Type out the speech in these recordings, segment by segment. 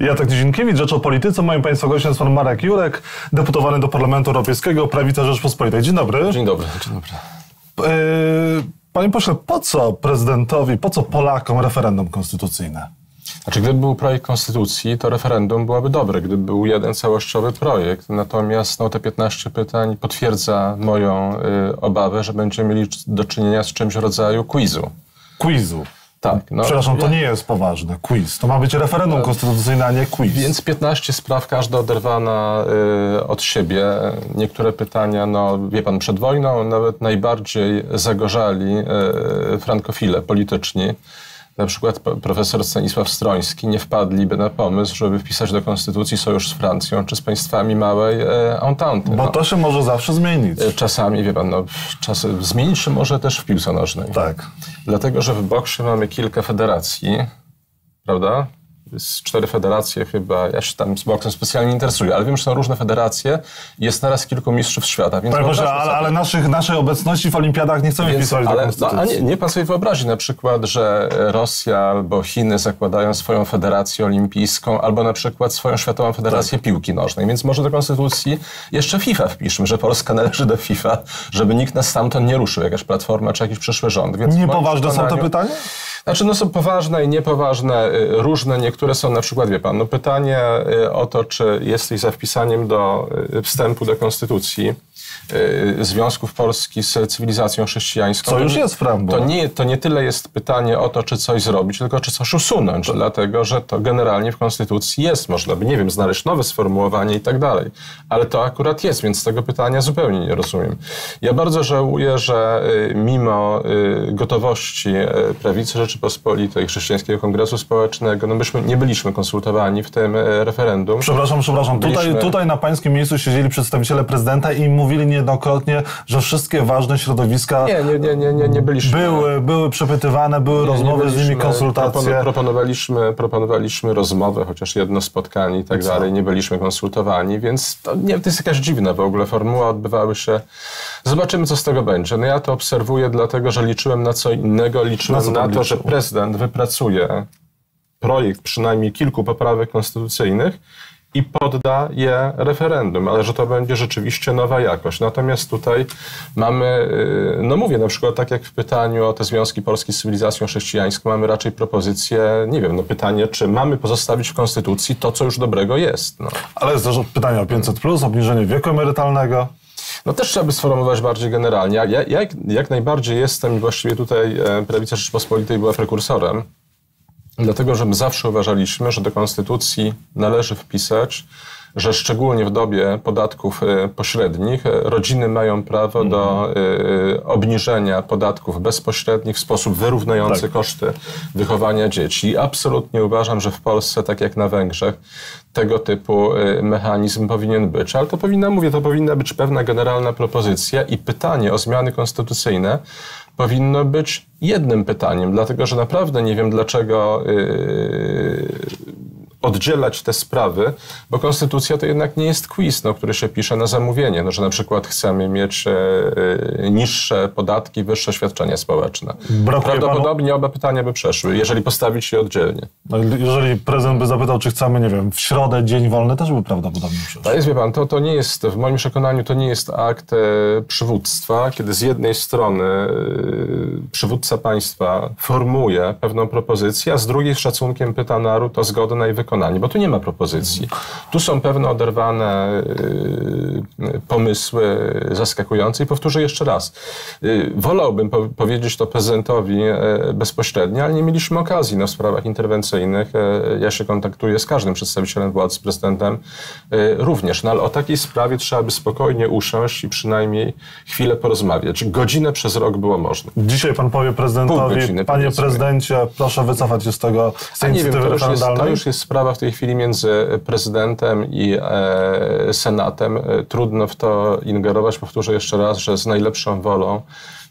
Jacek Nizinkiewicz, Rzecz o Polityce. Moim Państwa gościem jest pan Marek Jurek, deputowany do Parlamentu Europejskiego, Prawica Rzeczpospolitej. Dzień dobry. Dzień dobry. Dzień dobry. Panie pośle, po co prezydentowi, po co Polakom referendum konstytucyjne? Znaczy, gdyby był projekt konstytucji, to referendum byłoby dobre, gdyby był jeden całościowy projekt. Natomiast te 15 pytań potwierdza moją obawę, że będziemy mieli do czynienia z czymś w rodzaju quizu. Quizu? Tak. Przepraszam, to nie jest poważne. Quiz. To ma być referendum konstytucyjne, a nie quiz. Więc 15 spraw, każda oderwana od siebie. Niektóre pytania, wie pan, przed wojną nawet najbardziej zagorzali frankofile polityczni. Na przykład profesor Stanisław Stroński nie wpadliby na pomysł, żeby wpisać do konstytucji sojusz z Francją czy z państwami małej entente. Bo to się może zawsze zmienić. Czasami, wie pan, zmienić się może też w piłce nożnej. Tak. Dlatego, że w boksie mamy kilka federacji, prawda? Jest 4 federacje chyba, ja się tam z boksem specjalnie nie interesuję, ale wiem, że są różne federacje i jest naraz kilku mistrzów świata. Więc Panie Boże, ale naszej obecności w olimpiadach nie chcemy wpisać do konstytucji. Nie pan sobie wyobrazi na przykład, że Rosja albo Chiny zakładają swoją federację olimpijską, albo na przykład swoją światową federację piłki nożnej. Więc może do konstytucji jeszcze FIFA wpiszmy, że Polska należy do FIFA, żeby nikt nas stamtąd nie ruszył, jakaś platforma czy jakiś przyszły rząd. Więc niepoważne są te pytania? Znaczy, są poważne i niepoważne, różne. Niektóre są na przykład, wie pan, pytanie o to, czy jesteś za wpisaniem do wstępu do konstytucji związków Polski z cywilizacją chrześcijańską. Co już jest w preambule. To nie tyle jest pytanie o to, czy coś zrobić, tylko czy coś usunąć, dlatego że to generalnie w konstytucji jest. Można by, nie wiem, znaleźć nowe sformułowanie i tak dalej, ale to akurat jest, więc tego pytania zupełnie nie rozumiem. Ja bardzo żałuję, że mimo gotowości Prawicy Rzeczypospolitej, Chrześcijańskiego Kongresu Społecznego, myśmy nie byliśmy konsultowani w tym referendum. Przepraszam. Tutaj na pańskim miejscu siedzieli przedstawiciele prezydenta i mówili niejednokrotnie, że wszystkie ważne środowiska nie byliśmy. Były przepytywane, były rozmowy z nimi, konsultacje. Proponowaliśmy rozmowę, chociaż jedno spotkanie i tak dalej, nie byliśmy konsultowani, więc to jest jakaś dziwna w ogóle formuła, odbywały się. Zobaczymy, co z tego będzie. Ja to obserwuję, dlatego że liczyłem na co innego, liczyłem na to, że prezydent wypracuje projekt przynajmniej kilku poprawek konstytucyjnych i podda je referendum, ale że to będzie rzeczywiście nowa jakość. Natomiast tutaj mamy, mówię na przykład tak jak w pytaniu o te związki Polski z cywilizacją chrześcijańską, mamy raczej propozycję, pytanie, czy mamy pozostawić w konstytucji to, co już dobrego jest. Ale jest też pytanie o 500+, obniżenie wieku emerytalnego. Też trzeba by sformułować bardziej generalnie. Jak najbardziej jestem i właściwie tutaj Prawica Rzeczypospolitej była prekursorem, dlatego, że my zawsze uważaliśmy, że do konstytucji należy wpisać, że szczególnie w dobie podatków pośrednich rodziny mają prawo do obniżenia podatków bezpośrednich w sposób wyrównujący koszty wychowania dzieci. I absolutnie uważam, że w Polsce, tak jak na Węgrzech, tego typu mechanizm powinien być. Ale to powinna być pewna generalna propozycja i pytanie o zmiany konstytucyjne powinno być jednym pytaniem, dlatego że naprawdę nie wiem, dlaczego oddzielać te sprawy, bo konstytucja to jednak nie jest quiz, który się pisze na zamówienie, że na przykład chcemy mieć niższe podatki, wyższe świadczenia społeczne. Prawdopodobnie oba pytania by przeszły, jeżeli postawić je oddzielnie. Jeżeli prezydent by zapytał, czy chcemy, w środę dzień wolny, też by prawdopodobnie przeszły. To jest, wie pan, to nie jest, w moim przekonaniu, to nie jest akt przywództwa, kiedy z jednej strony przywódca państwa formułuje pewną propozycję, a z drugiej z szacunkiem pyta naród o zgodę na jej wykonanie, bo tu nie ma propozycji. Tu są pewne oderwane pomysły zaskakujące i powtórzę jeszcze raz. Wolałbym powiedzieć to prezydentowi bezpośrednio, ale nie mieliśmy okazji w sprawach interwencyjnych. Ja się kontaktuję z każdym przedstawicielem władzy, z prezydentem również. Ale o takiej sprawie trzeba by spokojnie usiąść i przynajmniej chwilę porozmawiać. Godzinę przez rok było można. Dzisiaj pan powie prezydentowi, panie prezydencie, proszę wycofać się z tego inicjatywy referendalnej. To już jest sprawa w tej chwili między prezydentem i Senatem. Trudno w to ingerować. Powtórzę jeszcze raz, że z najlepszą wolą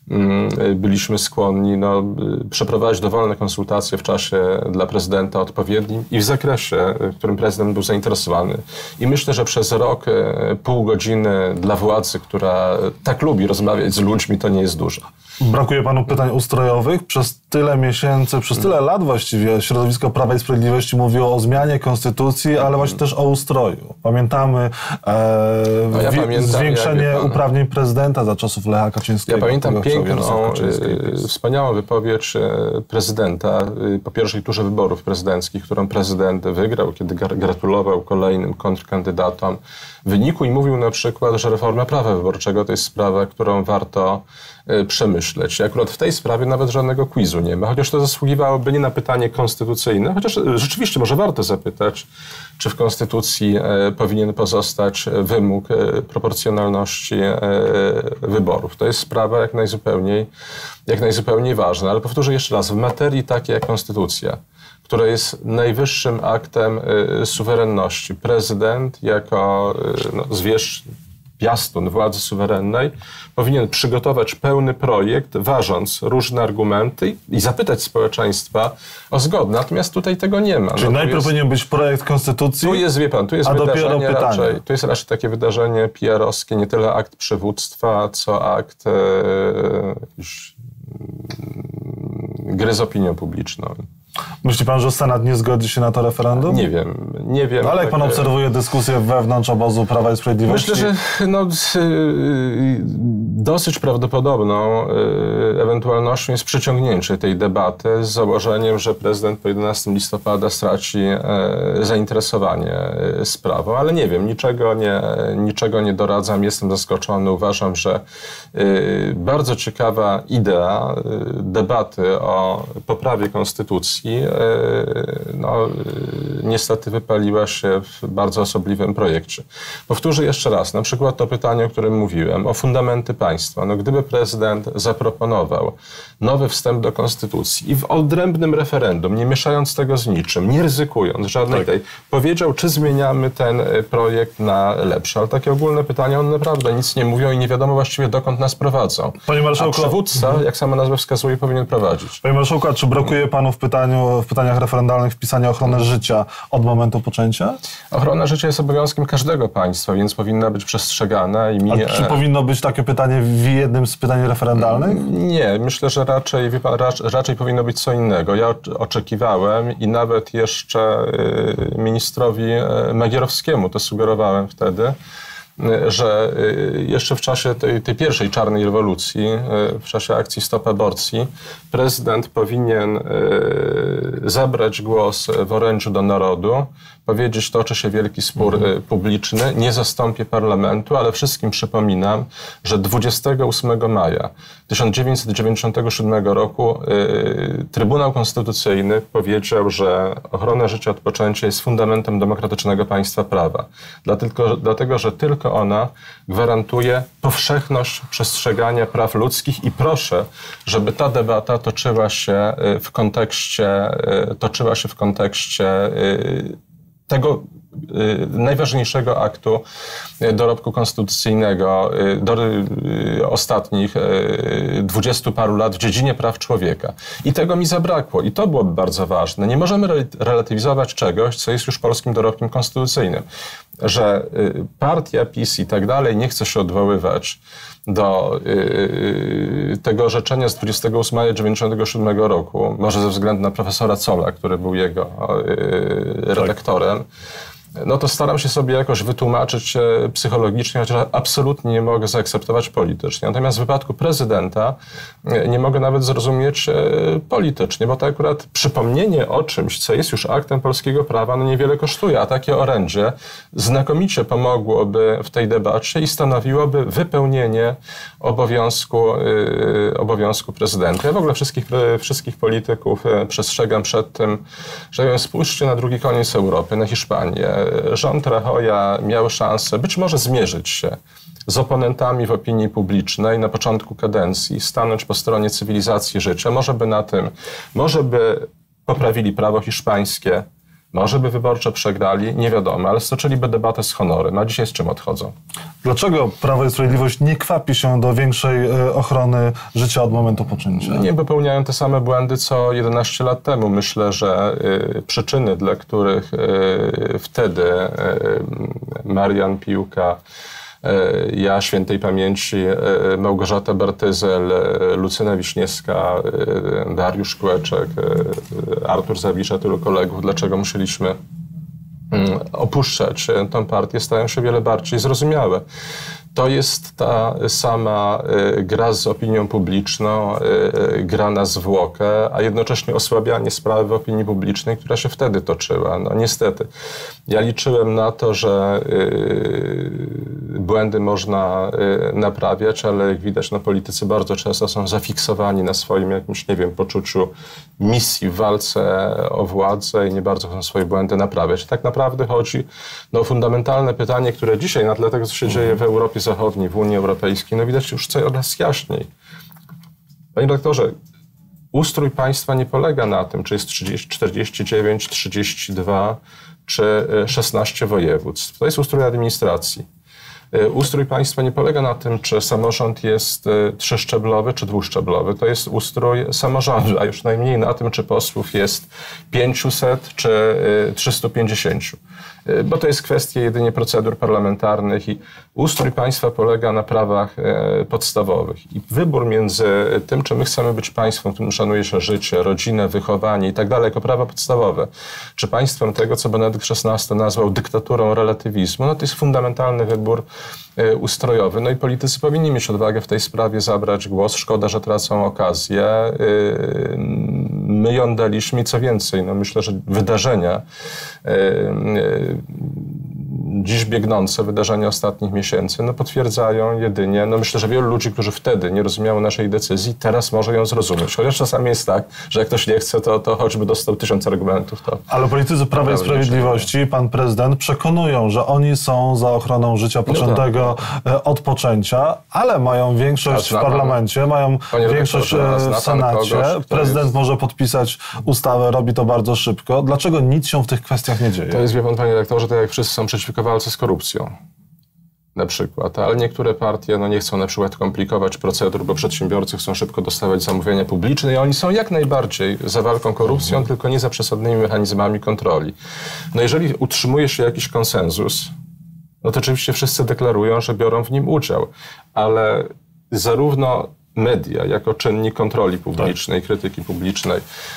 byliśmy skłonni przeprowadzić dowolne konsultacje w czasie dla prezydenta odpowiednim i w zakresie, w którym prezydent był zainteresowany. I myślę, że przez rok, pół godziny dla władzy, która tak lubi rozmawiać z ludźmi, to nie jest dużo. Brakuje panu pytań ustrojowych? Przez tyle miesięcy, przez tyle lat właściwie środowisko Prawa i Sprawiedliwości mówiło o zmianie konstytucji, ale właśnie też o ustroju. Pamiętamy zwiększenie uprawnień prezydenta za czasów Lecha Kaczyńskiego. Ja pamiętam piękną, wspaniałą wypowiedź prezydenta po pierwszej turze wyborów prezydenckich, którą prezydent wygrał, kiedy gratulował kolejnym kontrkandydatom wyniku i mówił na przykład, że reforma prawa wyborczego to jest sprawa, którą warto przemyśleć. I akurat w tej sprawie nawet żadnego quizu nie ma, chociaż to zasługiwałoby nie na pytanie konstytucyjne, chociaż rzeczywiście może warto zapytać, czy w konstytucji powinien pozostać wymóg proporcjonalności wyborów. To jest sprawa jak najzupełniej ważna, ale powtórzę jeszcze raz, w materii takiej jak konstytucja, która jest najwyższym aktem suwerenności, prezydent jako zwierzchnik, piastun władzy suwerennej powinien przygotować pełny projekt, ważąc różne argumenty i zapytać społeczeństwa o zgodę. Natomiast tutaj tego nie ma. Czyli najpierw powinien być projekt konstytucji, tu jest dopiero pytanie. Tu jest raczej takie wydarzenie PR-owskie, nie tyle akt przywództwa, co akt gry z opinią publiczną. Myśli pan, że Senat nie zgodzi się na to referendum? Nie wiem. Ale jak pan obserwuje dyskusję wewnątrz obozu Prawa i Sprawiedliwości? Myślę, że dosyć prawdopodobną ewentualnością jest przyciągnięcie tej debaty z założeniem, że prezydent po 11 listopada straci zainteresowanie sprawą, ale nie wiem, niczego nie doradzam, jestem zaskoczony. Uważam, że bardzo ciekawa idea debaty o poprawie konstytucji niestety wypaliła się w bardzo osobliwym projekcie. Powtórzę jeszcze raz, na przykład to pytanie, o którym mówiłem, o fundamenty państwa. Gdyby prezydent zaproponował nowy wstęp do konstytucji i w odrębnym referendum, nie mieszając tego z niczym, nie ryzykując żadnej powiedział, czy zmieniamy ten projekt na lepszy. Ale takie ogólne pytania, one naprawdę nic nie mówią i nie wiadomo właściwie dokąd nas prowadzą. Panie marszałku, a przywódca, jak sama nazwa wskazuje, powinien prowadzić. Panie marszałku, a czy brakuje panu w pytaniach referendalnych wpisania ochrony życia od momentu poczęcia? Ochrona życia jest obowiązkiem każdego państwa, więc powinna być przestrzegana. A czy powinno być takie pytanie w jednym z pytań referendalnych? Nie, myślę, że raczej powinno być co innego. Ja oczekiwałem i nawet jeszcze ministrowi Magierowskiemu to sugerowałem wtedy, że jeszcze w czasie tej pierwszej czarnej rewolucji, w czasie akcji Stop Aborcji, prezydent powinien zabrać głos w orędziu do narodu, powiedzieć, toczy się wielki spór publiczny, nie zastąpię parlamentu, ale wszystkim przypominam, że 28 maja 1997 roku Trybunał Konstytucyjny powiedział, że ochrona życia od poczęcia jest fundamentem demokratycznego państwa prawa. Dlatego, że tylko ona gwarantuje powszechność przestrzegania praw ludzkich i proszę, żeby ta debata toczyła się w kontekście tego najważniejszego aktu dorobku konstytucyjnego ostatnich 20 paru lat w dziedzinie praw człowieka. I tego mi zabrakło. I to byłoby bardzo ważne. Nie możemy relatywizować czegoś, co jest już polskim dorobkiem konstytucyjnym. Że partia PiS i tak dalej nie chce się odwoływać do tego orzeczenia z 28 maja 1997 roku, może ze względu na profesora Zolla, który był jego redaktorem, no to staram się sobie jakoś wytłumaczyć psychologicznie, chociaż absolutnie nie mogę zaakceptować politycznie. Natomiast w wypadku prezydenta nie mogę nawet zrozumieć politycznie, bo to akurat przypomnienie o czymś, co jest już aktem polskiego prawa, no niewiele kosztuje, a takie orędzie znakomicie pomogłoby w tej debacie i stanowiłoby wypełnienie obowiązku prezydenta. Ja w ogóle wszystkich polityków przestrzegam przed tym, że spójrzcie na drugi koniec Europy, na Hiszpanię. Rząd Rajoya miał szansę być może zmierzyć się z oponentami w opinii publicznej na początku kadencji, stanąć po stronie cywilizacji życia. Może by poprawili prawo hiszpańskie Może by wyborcze przegrali, nie wiadomo, ale stoczyliby debatę z honorem. A dzisiaj z czym odchodzą? Dlaczego Prawo i Sprawiedliwość nie kwapi się do większej ochrony życia od momentu poczęcia? Nie popełniają te same błędy, co 11 lat temu. Myślę, że przyczyny, dla których wtedy Marian Piłka, ja świętej pamięci, Małgorzata Bartyzel, Lucyna Wiśniewska, Dariusz Kłeczek, Artur Zawisza, tylu kolegów, dlaczego musieliśmy opuszczać tę partię, stają się wiele bardziej zrozumiałe. To jest ta sama gra z opinią publiczną, gra na zwłokę, a jednocześnie osłabianie sprawy w opinii publicznej, która się wtedy toczyła. No niestety. Ja liczyłem na to, że błędy można naprawiać, ale jak widać, no, politycy bardzo często są zafiksowani na swoim jakimś, nie wiem, poczuciu misji w walce o władzę i nie bardzo chcą swoje błędy naprawiać. Tak naprawdę chodzi o fundamentalne pytanie, które dzisiaj na tle tego, co się dzieje w Europie Zachodniej, w Unii Europejskiej, no widać już coraz jaśniej. Panie redaktorze, ustrój państwa nie polega na tym, czy jest 49, 32 czy 16 województw. To jest ustrój administracji. Ustrój państwa nie polega na tym, czy samorząd jest trzyszczeblowy czy dwuszczeblowy. To jest ustrój samorządu, a już najmniej na tym, czy posłów jest 500 czy 350. Bo to jest kwestia jedynie procedur parlamentarnych i ustrój państwa polega na prawach podstawowych. I wybór między tym, czy my chcemy być państwem, w którym szanuje się życie, rodzinę, wychowanie i tak dalej, jako prawa podstawowe, czy państwem tego, co Benedykt XVI nazwał dyktaturą relatywizmu, no to jest fundamentalny wybór ustrojowy. No i politycy powinni mieć odwagę w tej sprawie zabrać głos. Szkoda, że tracą okazję. My ją daliśmy i co więcej, no myślę, że wydarzenia dziś biegnące, wydarzenia ostatnich miesięcy, no potwierdzają jedynie, no myślę, że wielu ludzi, którzy wtedy nie rozumiało naszej decyzji, teraz może ją zrozumieć. Chociaż czasami jest tak, że jak ktoś nie chce, to choćby dostał 1000 argumentów. Ale politycy Prawa i Sprawiedliwości, pan prezydent, przekonują, że oni są za ochroną życia poczętego od poczęcia, ale mają większość w parlamencie, mają większość w Senacie. Prezydent może podpisać ustawę, robi to bardzo szybko. Dlaczego nic się w tych kwestiach nie dzieje? To jest, wie pan, panie redaktorze, tak jak wszyscy są przeciwko walce z korupcją. Na przykład, ale niektóre partie nie chcą na przykład komplikować procedur, bo przedsiębiorcy chcą szybko dostawać zamówienia publiczne i oni są jak najbardziej za walką korupcją, tylko nie za przesadnymi mechanizmami kontroli. No jeżeli utrzymuje się jakiś konsensus, no to oczywiście wszyscy deklarują, że biorą w nim udział, ale zarówno media jako czynnik kontroli publicznej, krytyki publicznej,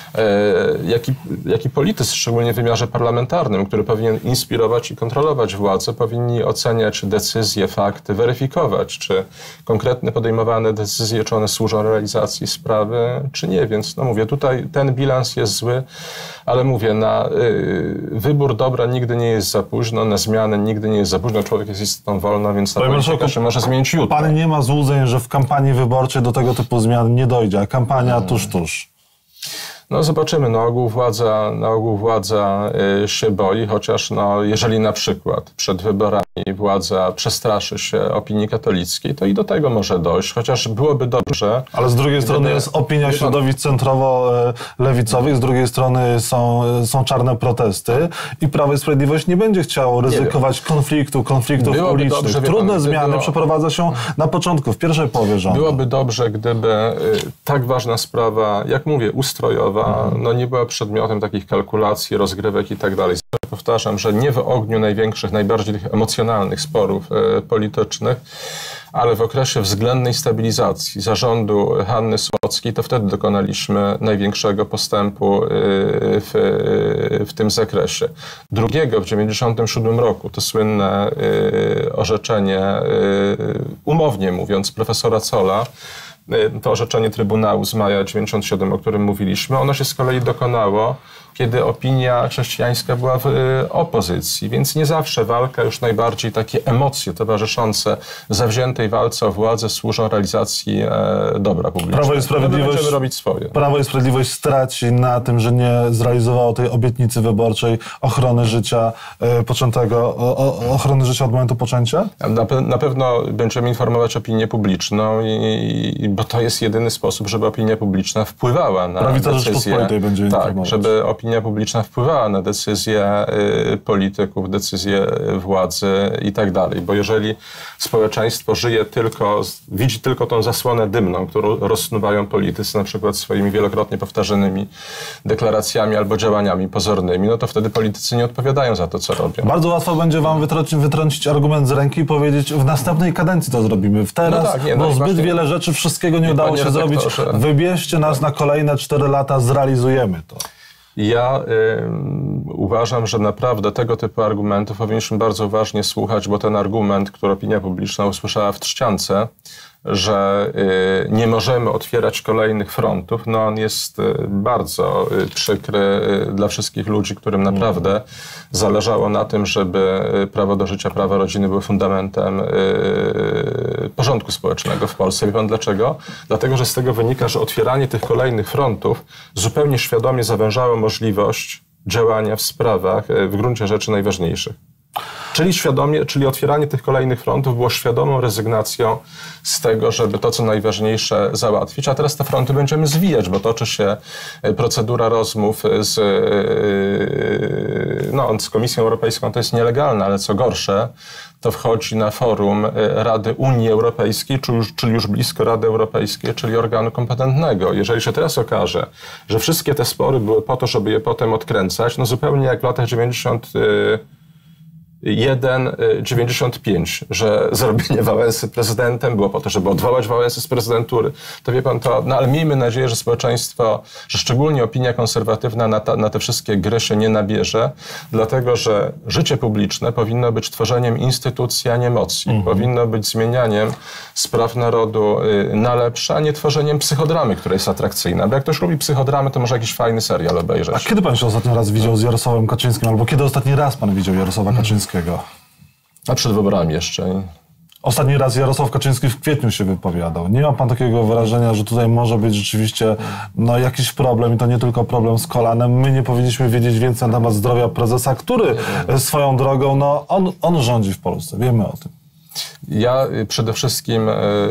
jak i politycy, szczególnie w wymiarze parlamentarnym, który powinien inspirować i kontrolować władzę, powinni oceniać decyzje, fakty, weryfikować, czy konkretne podejmowane decyzje, czy one służą realizacji sprawy, czy nie. Więc no mówię, tutaj ten bilans jest zły, ale mówię, na wybór dobra nigdy nie jest za późno, na zmianę nigdy nie jest za późno. Człowiek jest istotą wolną, więc ta polityka się może zmienić jutro. Pan nie ma złudzeń, że w kampanii wyborczej do tego typu zmian nie dojdzie, a kampania tuż. No zobaczymy, na ogół władza się boi, chociaż jeżeli na przykład przed wyborami władza przestraszy się opinii katolickiej, to i do tego może dojść, chociaż byłoby dobrze. Ale z drugiej strony jest opinia środowisk centrowo-lewicowych, z drugiej strony są czarne protesty i Prawo i Sprawiedliwość nie będzie chciało ryzykować konfliktów ulicznych. Trudne zmiany przeprowadza się na początku, w pierwszej połowie rządu. Byłoby dobrze, gdyby tak ważna sprawa, jak mówię, ustrojowa, nie była przedmiotem takich kalkulacji, rozgrywek i tak dalej. Powtarzam, że nie w ogniu największych, najbardziej emocjonalnych sporów politycznych, ale w okresie względnej stabilizacji zarządu Hanny Słockiej, to wtedy dokonaliśmy największego postępu w tym zakresie. Drugiego w 1997 roku, to słynne orzeczenie, umownie mówiąc, profesora Zolla, to orzeczenie Trybunału z maja 1997, o którym mówiliśmy, ono się z kolei dokonało, kiedy opinia chrześcijańska była w opozycji, więc nie zawsze walka, już najbardziej takie emocje towarzyszące zawziętej walce o władzę służą realizacji dobra publicznego. Będziemy robić swoje. Prawo i Sprawiedliwość straci na tym, że nie zrealizowało tej obietnicy wyborczej ochrony życia poczętego, ochrony życia od momentu poczęcia? Na pewno będziemy informować opinię publiczną, bo to jest jedyny sposób, żeby opinia publiczna wpływała na Prawica decyzję. Rzeczpospolitej będzie informować. Żeby opinia opinia publiczna wpływała na decyzje polityków, decyzje władzy i tak dalej. Bo jeżeli społeczeństwo widzi tylko tą zasłonę dymną, którą rozsnuwają politycy, na przykład swoimi wielokrotnie powtarzanymi deklaracjami albo działaniami pozornymi, no to wtedy politycy nie odpowiadają za to, co robią. Bardzo łatwo będzie wam wytrącić argument z ręki i powiedzieć, w następnej kadencji to zrobimy. Teraz, bo zbyt wiele rzeczy, wszystkiego nie udało się zrobić. Wybierzcie nas na kolejne 4 lata, zrealizujemy to. Ja uważam, że naprawdę tego typu argumentów powinniśmy bardzo uważnie słuchać, bo ten argument, który opinia publiczna usłyszała w Trzciance, że nie możemy otwierać kolejnych frontów, no on jest bardzo przykry dla wszystkich ludzi, którym naprawdę zależało na tym, żeby prawo do życia, prawo rodziny były fundamentem porządku społecznego w Polsce. Wie pan dlaczego? Dlatego, że z tego wynika, że otwieranie tych kolejnych frontów zupełnie świadomie zawężało możliwość działania w sprawach w gruncie rzeczy najważniejszych. Czyli otwieranie tych kolejnych frontów było świadomą rezygnacją z tego, żeby to, co najważniejsze, załatwić. A teraz te fronty będziemy zwijać, bo toczy się procedura rozmów z Komisją Europejską. To jest nielegalne, ale co gorsze, to wchodzi na forum Rady Unii Europejskiej, czyli już blisko Rady Europejskiej, czyli organu kompetentnego. Jeżeli się teraz okaże, że wszystkie te spory były po to, żeby je potem odkręcać, no zupełnie jak w latach 95, że zrobienie Wałęsy prezydentem było po to, żeby odwołać Wałęsę z prezydentury, to wie pan to, no ale miejmy nadzieję, że społeczeństwo, że szczególnie opinia konserwatywna na te wszystkie gry się nie nabierze, dlatego że życie publiczne powinno być tworzeniem instytucji, a nie emocji. Powinno być zmienianiem spraw narodu na lepsze, a nie tworzeniem psychodramy, która jest atrakcyjna. Bo jak ktoś lubi psychodramy, to może jakiś fajny serial obejrzeć. A kiedy pan się ostatni raz widział z Jarosławem Kaczyńskim, albo kiedy ostatni raz pan widział Jarosława Kaczyńskiego? A przed wyborami jeszcze. Ostatni raz Jarosław Kaczyński w kwietniu się wypowiadał. Nie ma pan takiego wrażenia, że tutaj może być rzeczywiście jakiś problem i to nie tylko problem z kolanem. My nie powinniśmy wiedzieć więcej na temat zdrowia prezesa, który swoją drogą, on rządzi w Polsce. Wiemy o tym. Ja przede wszystkim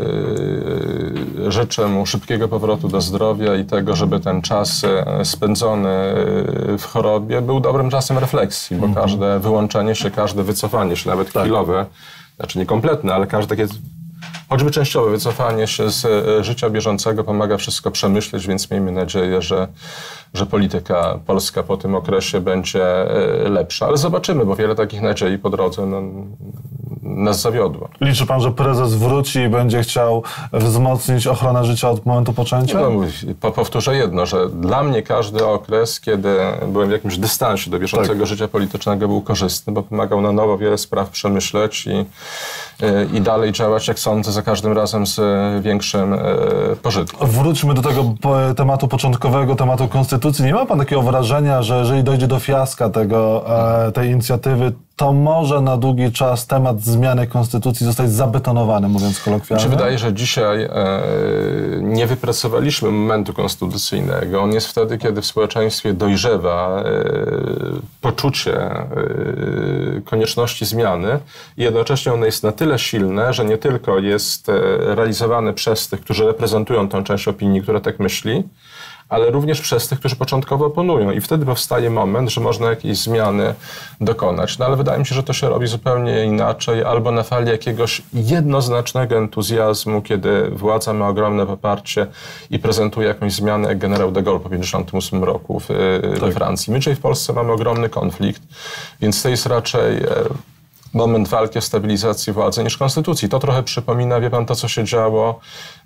życzę mu szybkiego powrotu do zdrowia i tego, żeby ten czas spędzony w chorobie był dobrym czasem refleksji, bo każde wyłączenie się, każde wycofanie się, nawet chwilowe, znaczy nie kompletne, ale każde takie choćby częściowe wycofanie się z życia bieżącego pomaga wszystko przemyśleć, więc miejmy nadzieję, że polityka polska po tym okresie będzie lepsza. Ale zobaczymy, bo wiele takich nadziei po drodze nas zawiodło. Liczy pan, że prezes wróci i będzie chciał wzmocnić ochronę życia od momentu poczęcia? Powtórzę jedno, że dla mnie każdy okres, kiedy byłem w jakimś dystansie do bieżącego życia politycznego, był korzystny, bo pomagał na nowo wiele spraw przemyśleć i dalej działać, jak sądzę, za każdym razem z większym pożytkiem. Wróćmy do tego tematu początkowego, tematu konstytucji. Nie ma pan takiego wrażenia, że jeżeli dojdzie do fiaska tej inicjatywy, to może na długi czas temat zmiany konstytucji zostać zabetonowany, mówiąc kolokwialnie? Mi się wydaje, że dzisiaj nie wypracowaliśmy momentu konstytucyjnego. On jest wtedy, kiedy w społeczeństwie dojrzewa poczucie konieczności zmiany i jednocześnie ono jest na tyle silne, że nie tylko jest realizowane przez tych, którzy reprezentują tę część opinii, która tak myśli, ale również przez tych, którzy początkowo oponują. I wtedy powstaje moment, że można jakiejś zmiany dokonać. No ale wydaje mi się, że to się robi zupełnie inaczej, albo na fali jakiegoś jednoznacznego entuzjazmu, kiedy władza ma ogromne poparcie i prezentuje jakąś zmianę, jak generał de Gaulle po 1958 roku we Francji. My dzisiaj w Polsce mamy ogromny konflikt, więc to jest raczej moment walki o stabilizację władzy niż konstytucji. To trochę przypomina, wie pan, to, co się działo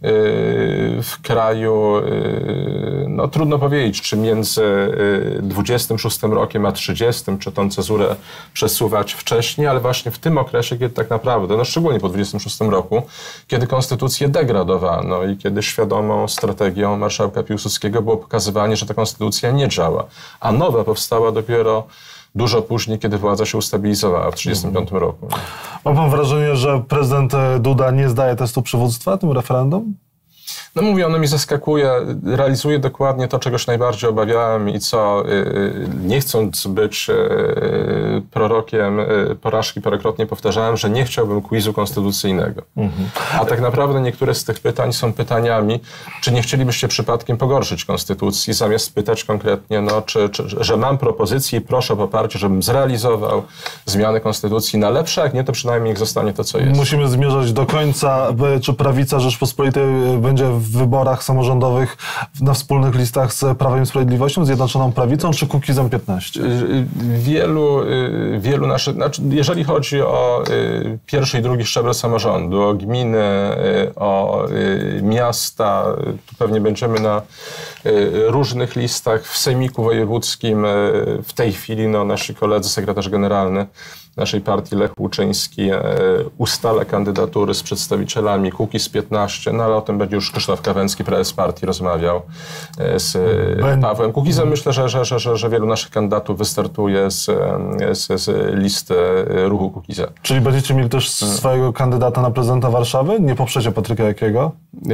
w kraju, no trudno powiedzieć, czy między 26 rokiem a 30, czy tą cezurę przesuwać wcześniej, ale właśnie w tym okresie, kiedy tak naprawdę, no szczególnie po 26 roku, kiedy konstytucję degradowano i kiedy świadomą strategią marszałka Piłsudskiego było pokazywanie, że ta konstytucja nie działa, a nowa powstała dopiero dużo później, kiedy władza się ustabilizowała w 1935 roku. Ma pan wrażenie, że prezydent Duda nie zdaje testu przywództwa tym referendum? No mówię, ono mi zaskakuje, realizuje dokładnie to, czego się najbardziej obawiałem i co, nie chcąc być prorokiem porażki, parokrotnie powtarzałem, że nie chciałbym quizu konstytucyjnego. A tak naprawdę niektóre z tych pytań są pytaniami, czy nie chcielibyście przypadkiem pogorszyć konstytucji, zamiast pytać konkretnie, no, że mam propozycję i proszę o poparcie, żebym zrealizował zmiany konstytucji na lepsze, jak nie, to przynajmniej niech zostanie to, co jest. Musimy zmierzać do końca. Czy prawica Rzeczpospolitej będzie w wyborach samorządowych na wspólnych listach z Prawem i Sprawiedliwością, Zjednoczoną Prawicą, czy Kukizem 15? Wielu naszych, znaczy jeżeli chodzi o pierwszy i drugi szczebel samorządu, o gminy, o miasta, tu pewnie będziemy na różnych listach. W Sejmiku Wojewódzkim w tej chwili nasi koledzy, sekretarz generalny naszej partii Lech Łuczyński ustala kandydatury z przedstawicielami Kukiz 15, no ale o tym będzie już Krzysztof Kawęcki, prezes partii, rozmawiał z Pawłem Kukizem. Myślę, że wielu naszych kandydatów wystartuje z listy ruchu Kukiza. Czyli będziecie mieli też swojego kandydata na prezydenta Warszawy? Nie poprzecie Patryka Jakiego?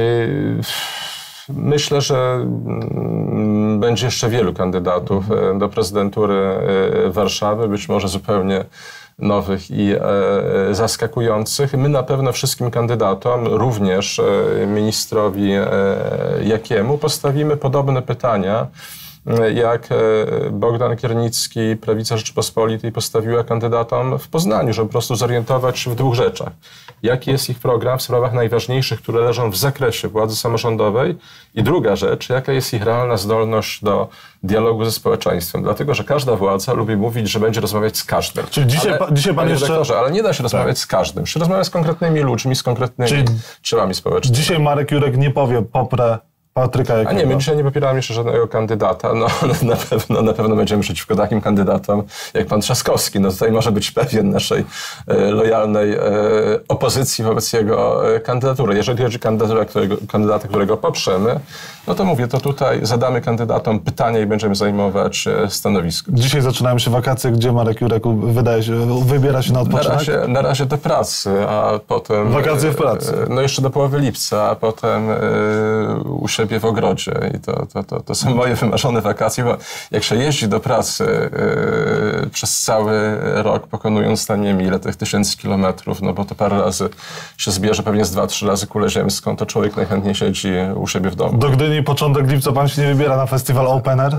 Myślę, że będzie jeszcze wielu kandydatów do prezydentury Warszawy, być może zupełnie nowych i zaskakujących. My na pewno wszystkim kandydatom, również ministrowi Jakiemu, postawimy podobne pytania, jak Bogdan Kiernicki, Prawica Rzeczypospolitej, postawiła kandydatom w Poznaniu, żeby po prostu zorientować się w dwóch rzeczach. Jaki jest ich program w sprawach najważniejszych, które leżą w zakresie władzy samorządowej, i druga rzecz, jaka jest ich realna zdolność do dialogu ze społeczeństwem. Dlatego, że każda władza lubi mówić, że będzie rozmawiać z każdym. Czyli dzisiaj pan jeszcze... ale nie da się rozmawiać z każdym. Się rozmawia z konkretnymi ludźmi, z konkretnymi siłami społecznymi. Dzisiaj Marek Jurek nie powie poprę Patryka Jakiego. A nie, my dzisiaj nie popieramy jeszcze żadnego kandydata. No, na pewno będziemy przeciwko takim kandydatom jak pan Trzaskowski. No tutaj może być pewien naszej lojalnej opozycji wobec jego kandydatury. Jeżeli chodzi o kandydata, którego poprzemy, no to mówię, to tutaj zadamy kandydatom pytania i będziemy zajmować stanowisko. Dzisiaj zaczynają się wakacje, gdzie Marek Jurek wybiera się na odpoczynek? Na razie do pracy, a potem... Wakacje w pracy. No jeszcze do połowy lipca, a potem u siebie w ogrodzie. I to są moje wymarzone wakacje, bo jak się jeździ do pracy przez cały rok, pokonując tam nie wiem ile tych 1000 kilometrów, no bo to parę razy się zbierze, pewnie z 2-3 razy kulę ziemską, to człowiek najchętniej siedzi u siebie w domu. Do Gdyni początek lipca pan się nie wybiera na festiwal Open Air?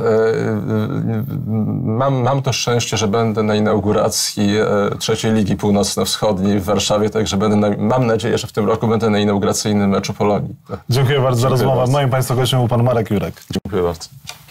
Mam to szczęście, że będę na inauguracji trzeciej Ligi Północno-Wschodniej w Warszawie, także mam nadzieję, że w tym roku będę na inauguracyjnym meczu Polonii. Dziękuję bardzo za rozmowę. Moim Państwa gościem był pan Marek Jurek. Dziękuję bardzo.